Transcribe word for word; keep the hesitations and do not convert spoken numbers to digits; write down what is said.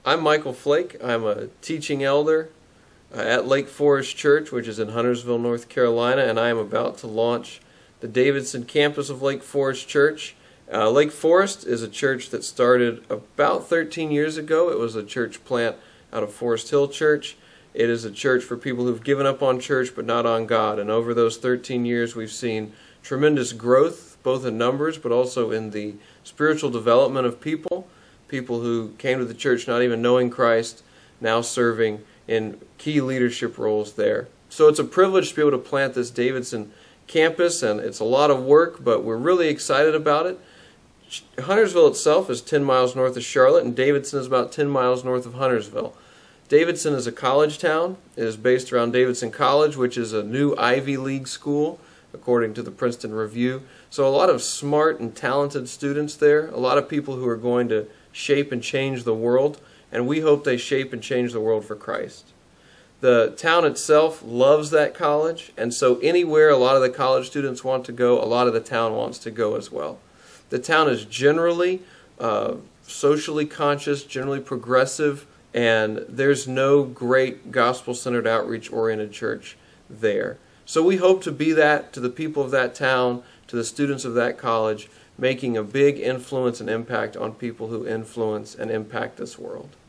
I'm Micheal Flake. I'm a teaching elder uh, at Lake Forest Church, which is in Huntersville, North Carolina, and I am about to launch the Davidson campus of Lake Forest Church. Uh, Lake Forest is a church that started about thirteen years ago. It was a church plant out of Forest Hill Church. It is a church for people who've given up on church but not on God. And over those thirteen years, we've seen tremendous growth, both in numbers but also in the spiritual development of people. People who came to the church not even knowing Christ, now serving in key leadership roles there. So it's a privilege to be able to plant this Davidson campus, and it's a lot of work, but we're really excited about it. Huntersville itself is ten miles north of Charlotte, and Davidson is about ten miles north of Huntersville. Davidson is a college town. It is based around Davidson College, which is a new Ivy League school, according to the Princeton Review. So a lot of smart and talented students there, a lot of people who are going to shape and change the world, and we hope they shape and change the world for Christ. The town itself loves that college, and so anywhere a lot of the college students want to go, a lot of the town wants to go as well. The town is generally uh, socially conscious, generally progressive, and there's no great gospel-centered, outreach-oriented church there. So we hope to be that to the people of that town, to the students of that college, making a big influence and impact on people who influence and impact this world.